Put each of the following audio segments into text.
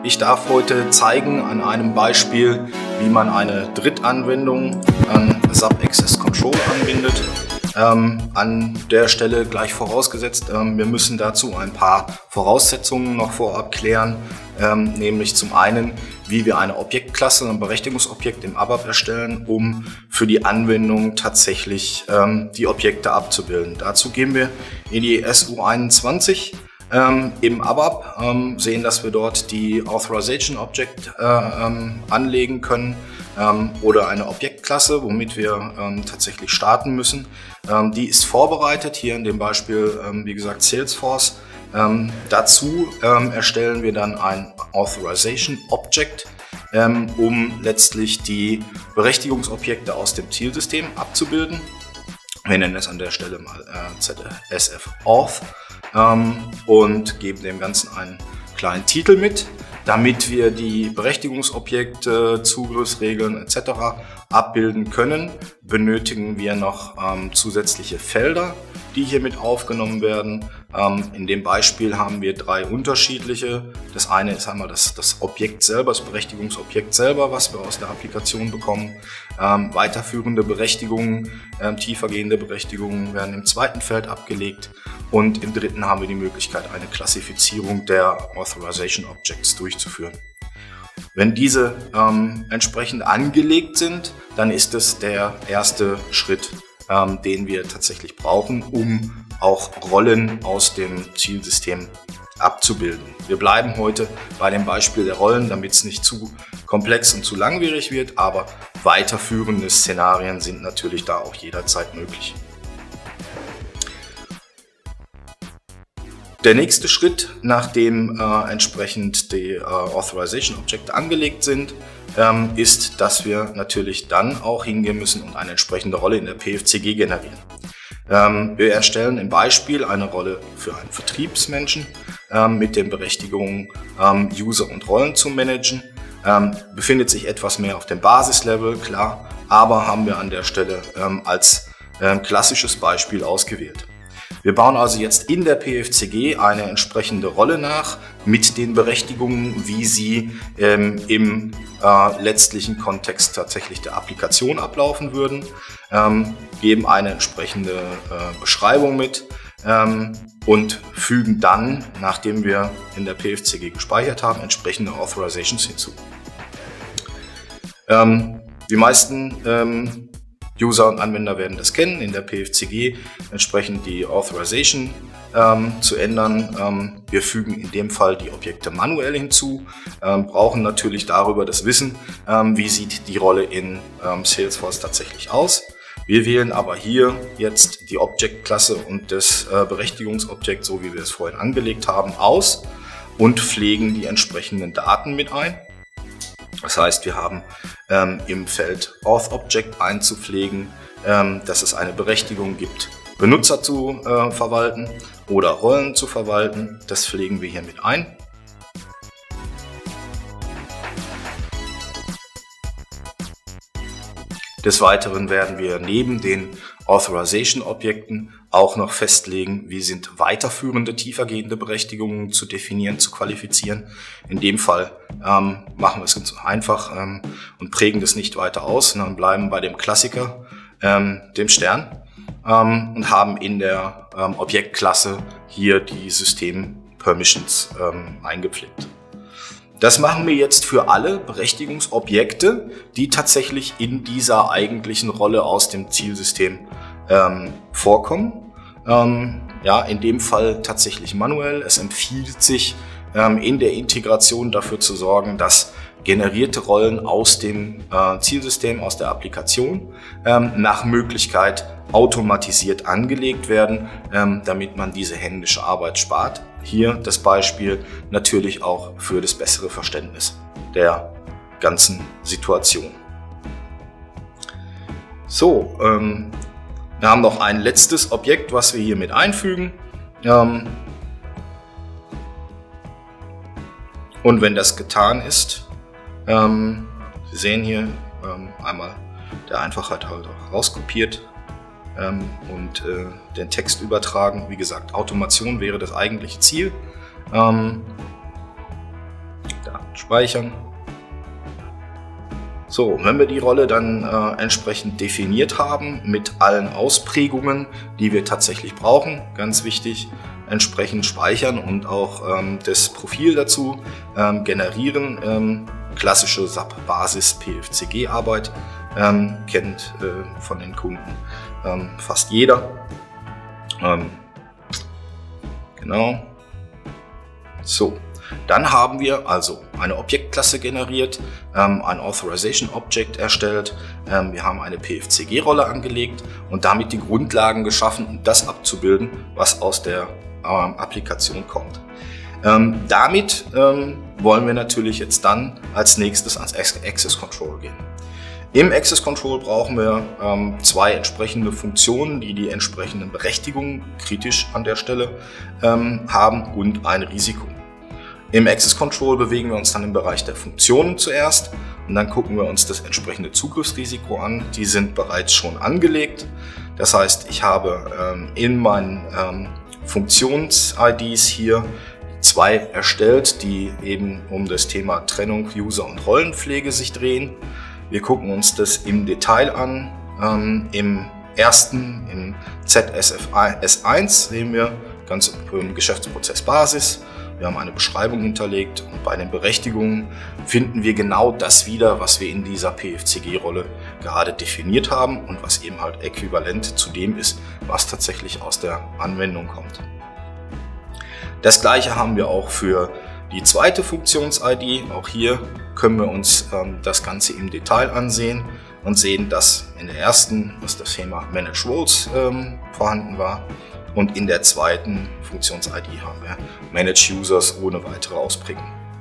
Ich darf heute zeigen an einem Beispiel, wie man eine Drittanwendung an SAP Access Control anbindet. An der Stelle gleich vorausgesetzt, wir müssen dazu ein paar Voraussetzungen noch vorab klären, nämlich zum einen, wie wir eine Objektklasse, ein Berechtigungsobjekt im ABAP erstellen, um für die Anwendung tatsächlich die Objekte abzubilden. Dazu gehen wir in die SU21 im ABAP, sehen, dass wir dort die Authorization Object anlegen können oder eine Objektklasse, womit wir tatsächlich starten müssen. Die ist vorbereitet, hier in dem Beispiel, wie gesagt, Salesforce. Dazu erstellen wir dann ein Authorization Object, um letztlich die Berechtigungsobjekte aus dem Zielsystem abzubilden. Wir nennen es an der Stelle mal ZSF Auth und geben dem Ganzen einen kleinen Titel mit. Damit wir die Berechtigungsobjekte, Zugriffsregeln etc. abbilden können, benötigen wir noch zusätzliche Felder, die hier mit aufgenommen werden. In dem Beispiel haben wir 3 unterschiedliche. Das eine ist einmal das Objekt selber, das Berechtigungsobjekt selber, was wir aus der Applikation bekommen. Weiterführende Berechtigungen, tiefergehende Berechtigungen werden im zweiten Feld abgelegt. Und im dritten haben wir die Möglichkeit, eine Klassifizierung der Authorization Objects durchzuführen. Wenn diese entsprechend angelegt sind, dann ist es der erste Schritt, den wir tatsächlich brauchen, um auch Rollen aus dem Zielsystem abzubilden. Wir bleiben heute bei dem Beispiel der Rollen, damit es nicht zu komplex und zu langwierig wird, aber weiterführende Szenarien sind natürlich da auch jederzeit möglich. Der nächste Schritt, nachdem entsprechend die Authorization Objekte angelegt sind, ist, dass wir natürlich dann auch hingehen müssen und eine entsprechende Rolle in der PFCG generieren. Wir erstellen im Beispiel eine Rolle für einen Vertriebsmenschen mit den Berechtigungen, User und Rollen zu managen. Befindet sich etwas mehr auf dem Basislevel, klar, aber haben wir an der Stelle als klassisches Beispiel ausgewählt. Wir bauen also jetzt in der PFCG eine entsprechende Rolle nach mit den Berechtigungen, wie sie im letztlichen Kontext tatsächlich der Applikation ablaufen würden, geben eine entsprechende Beschreibung mit und fügen dann, nachdem wir in der PFCG gespeichert haben, entsprechende Authorizations hinzu. Die meisten User und Anwender werden das kennen, in der PFCG entsprechend die Authorization zu ändern. Wir fügen in dem Fall die Objekte manuell hinzu, brauchen natürlich darüber das Wissen, wie sieht die Rolle in Salesforce tatsächlich aus. Wir wählen aber hier jetzt die Objektklasse und das Berechtigungsobjekt, so wie wir es vorhin angelegt haben, aus und pflegen die entsprechenden Daten mit ein. Das heißt, wir haben im Feld Auth Object einzupflegen, dass es eine Berechtigung gibt, Benutzer zu verwalten oder Rollen zu verwalten. Das pflegen wir hier mit ein. Des Weiteren werden wir neben den Authorization-Objekten auch noch festlegen, wie sind weiterführende, tiefergehende Berechtigungen zu definieren, zu qualifizieren. In dem Fall machen wir es ganz einfach und prägen das nicht weiter aus, sondern bleiben bei dem Klassiker, dem Stern, und haben in der Objektklasse hier die System-Permissions eingepflegt. Das machen wir jetzt für alle Berechtigungsobjekte, die tatsächlich in dieser eigentlichen Rolle aus dem Zielsystem vorkommen. Ja, in dem Fall tatsächlich manuell. Es empfiehlt sich, in der Integration dafür zu sorgen, dass generierte Rollen aus dem Zielsystem, aus der Applikation, nach Möglichkeit automatisiert angelegt werden, damit man diese händische Arbeit spart. Hier das Beispiel natürlich auch für das bessere Verständnis der ganzen Situation. So, wir haben noch ein letztes Objekt, was wir hier mit einfügen. Und wenn das getan ist, Sie sehen hier einmal der Einfachheit halber rauskopiert und den Text übertragen. Wie gesagt, Automation wäre das eigentliche Ziel. Da Speichern. So, wenn wir die Rolle dann entsprechend definiert haben mit allen Ausprägungen, die wir tatsächlich brauchen, ganz wichtig, entsprechend speichern und auch das Profil dazu generieren. Klassische SAP-Basis-PFCG-Arbeit kennt von den Kunden fast jeder. Genau. So. Dann haben wir also eine Objektklasse generiert, ein Authorization Object erstellt, wir haben eine PFCG-Rolle angelegt und damit die Grundlagen geschaffen, um das abzubilden, was aus der Applikation kommt. Damit wollen wir natürlich jetzt dann als nächstes ans Access Control gehen. Im Access Control brauchen wir zwei entsprechende Funktionen, die die entsprechenden Berechtigungen kritisch an der Stelle haben und ein Risiko. Im Access Control bewegen wir uns dann im Bereich der Funktionen zuerst und dann gucken wir uns das entsprechende Zugriffsrisiko an. Die sind bereits schon angelegt. Das heißt, ich habe in meinen Funktions-IDs hier zwei erstellt, die eben um das Thema Trennung, User und Rollenpflege sich drehen. Wir gucken uns das im Detail an. Im ersten, im ZSFS1 sehen wir ganz im Geschäftsprozess Basis. Wir haben eine Beschreibung hinterlegt und bei den Berechtigungen finden wir genau das wieder, was wir in dieser PFCG-Rolle gerade definiert haben und was eben halt äquivalent zu dem ist, was tatsächlich aus der Anwendung kommt. Das gleiche haben wir auch für die zweite Funktions-ID. Auch hier können wir uns das Ganze im Detail ansehen und sehen, dass in der ersten, dass das Thema Manage Roles vorhanden war. Und in der zweiten Funktions-ID haben wir Manage Users ohne weitere Ausprägung.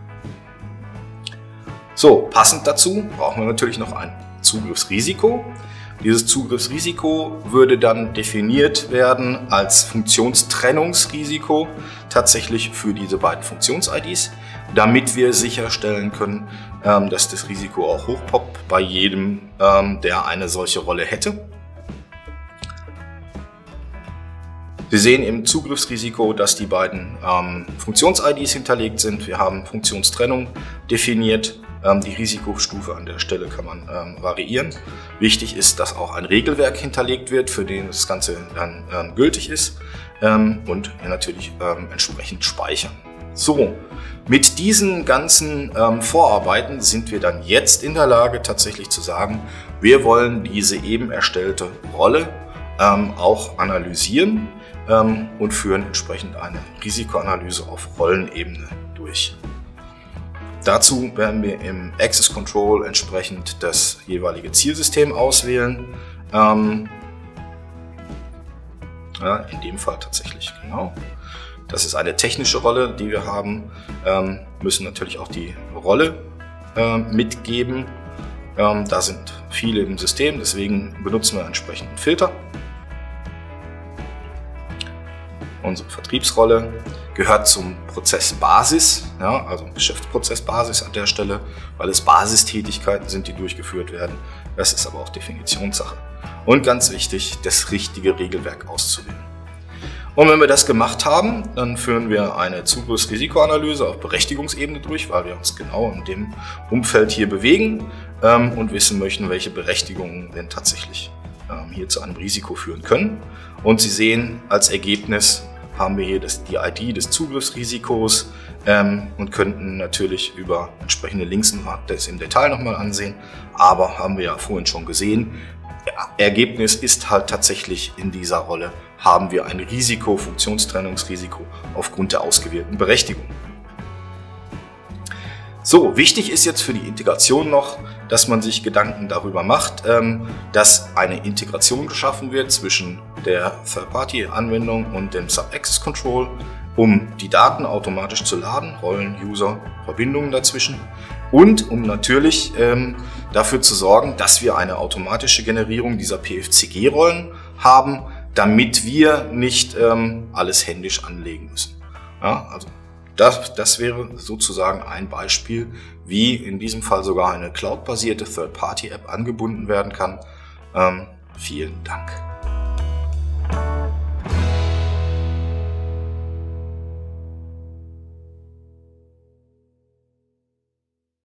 So, passend dazu brauchen wir natürlich noch ein Zugriffsrisiko. Dieses Zugriffsrisiko würde dann definiert werden als Funktionstrennungsrisiko tatsächlich für diese beiden Funktions-IDs, damit wir sicherstellen können, dass das Risiko auch hochpoppt bei jedem, der eine solche Rolle hätte. Sie sehen im Zugriffsrisiko, dass die beiden Funktions-IDs hinterlegt sind. Wir haben Funktionstrennung definiert. Die Risikostufe an der Stelle kann man variieren. Wichtig ist, dass auch ein Regelwerk hinterlegt wird, für den das Ganze dann gültig ist und natürlich entsprechend speichern. So, mit diesen ganzen Vorarbeiten sind wir dann jetzt in der Lage, tatsächlich zu sagen, wir wollen diese eben erstellte Rolle auch analysieren und führen entsprechend eine Risikoanalyse auf Rollenebene durch. Dazu werden wir im Access Control entsprechend das jeweilige Zielsystem auswählen. Ja, in dem Fall tatsächlich genau. Das ist eine technische Rolle, die wir haben. Müssen natürlich auch die Rolle mitgeben. Da sind viele im System, deswegen benutzen wir entsprechend einen Filter. Unsere Vertriebsrolle gehört zum Prozess Basis, ja, also Geschäftsprozess Basis an der Stelle, weil es Basistätigkeiten sind, die durchgeführt werden. Das ist aber auch Definitionssache. Und ganz wichtig, das richtige Regelwerk auszuwählen. Und wenn wir das gemacht haben, dann führen wir eine Zugriffsrisikoanalyse auf Berechtigungsebene durch, weil wir uns genau in dem Umfeld hier bewegen und wissen möchten, welche Berechtigungen denn tatsächlich hier zu einem Risiko führen können. Und Sie sehen, als Ergebnis haben wir hier die ID des Zugriffsrisikos und könnten natürlich über entsprechende Links das im Detail nochmal ansehen. Aber haben wir ja vorhin schon gesehen, Ergebnis ist halt tatsächlich in dieser Rolle, haben wir ein Risiko, Funktionstrennungsrisiko aufgrund der ausgewählten Berechtigung. So, wichtig ist jetzt für die Integration noch, dass man sich Gedanken darüber macht, dass eine Integration geschaffen wird zwischen der Third-Party-Anwendung und dem SAP Access Control, um die Daten automatisch zu laden, Rollen, User, Verbindungen dazwischen und um natürlich dafür zu sorgen, dass wir eine automatische Generierung dieser PFCG-Rollen haben, damit wir nicht alles händisch anlegen müssen. Ja, also das wäre sozusagen ein Beispiel, wie in diesem Fall sogar eine cloud-basierte Third-Party-App angebunden werden kann. Vielen Dank.